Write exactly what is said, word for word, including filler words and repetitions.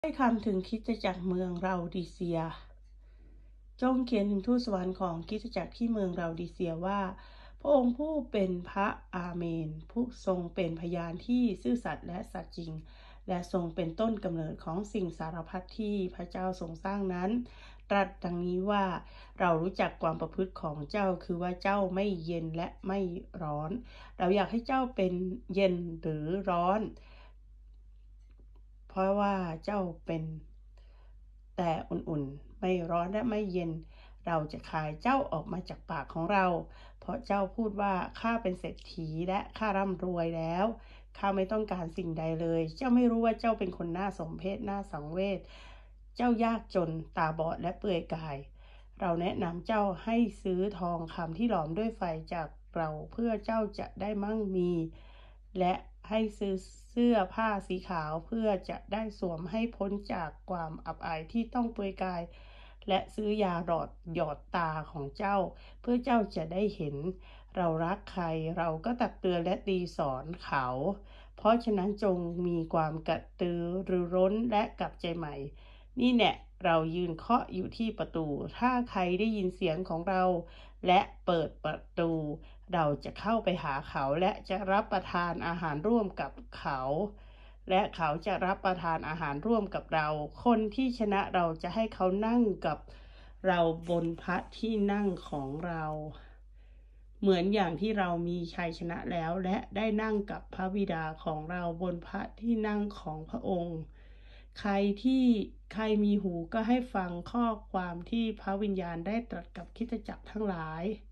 ได้คำถึงคริสตจักรเมืองเราดิเซียจงเขียนถึงทูตสวรรค์ของคริสตจักรที่เมืองเราดิเซียว่าพระองค์ผู้เป็นพระอาเมนผู้ทรงเป็นพยานที่ซื่อสัตย์และสัตย์จริงและทรงเป็นต้นกำเนิดของสิ่งสารพัดที่พระเจ้าทรงสร้างนั้นตรัสดังนี้ว่าเรารู้จักความประพฤติของเจ้าคือว่าเจ้าไม่เย็นและไม่ร้อนเราอยากให้เจ้าเป็นเย็นหรือร้อนเพราะว่าเจ้าเป็นแต่อุ่นๆไม่ร้อนและไม่เย็นเราจะคายเจ้าออกมาจากปากของเราเพราะเจ้าพูดว่าข้าเป็นเศรษฐีและข้าร่ำรวยแล้วข้าไม่ต้องการสิ่งใดเลยเจ้าไม่รู้ว่าเจ้าเป็นคนน่าสมเพชน่าสังเวชเจ้ายากจนตาบอดและเปลือยกายเราแนะนำเจ้าให้ซื้อทองคำที่หลอมด้วยไฟจากเราเพื่อเจ้าจะได้มั่งมีและให้ซื้อเสื้อผ้าสีขาวเพื่อจะได้สวมให้พ้นจากความอับอายที่ต้องเปลือยกายและซื้อยาหลอดหยอดตาของเจ้าเพื่อเจ้าจะได้เห็นเรารักใครเราก็ตักเตือนและตีสอนเขาเพราะฉะนั้นจงมีความกระตือรือร้นและกลับใจใหม่นี่แน่เรายืนเคาะอยู่ที่ประตูถ้าใครได้ยินเสียงของเราและเปิดประตูเราจะเข้าไปหาเขาและจะรับประทานอาหารร่วมกับเขาและเขาจะรับประทานอาหารร่วมกับเราคนที่ชนะเราจะให้เขานั่งกับเราบนพระที่นั่งของเราเหมือนอย่างที่เรามีชัยชนะแล้วและได้นั่งกับพระบิดาของเราบนพระที่นั่งของพระองค์ใครที่ใครมีหูก็ให้ฟังข้อความที่พระวิญญาณได้ตรัสกับคริสตจักรทั้งหลาย